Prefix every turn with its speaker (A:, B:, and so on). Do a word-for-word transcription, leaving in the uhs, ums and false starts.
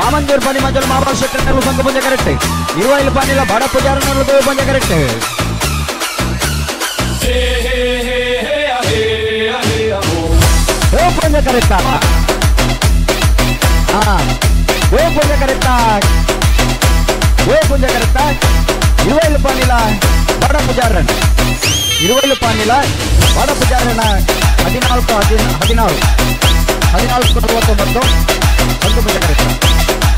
A: Amanjur pani majul mabal sekret naru sangku punya karete. Irwail pani la bada pujaran naru dewa punya karete. Dewa punya kareta. Ah, dewa punya kareta. Dewa punya kareta. Irwail pani la bada pujaran. Irwail pani la bada pujaran na. ಹದಿನಾಲ್ಕು ಹದಿನಾರು ಹದಿನಾಲ್ಕು ನಲವತ್ತೊಂಬತ್ತು ಒಂದು Punja correct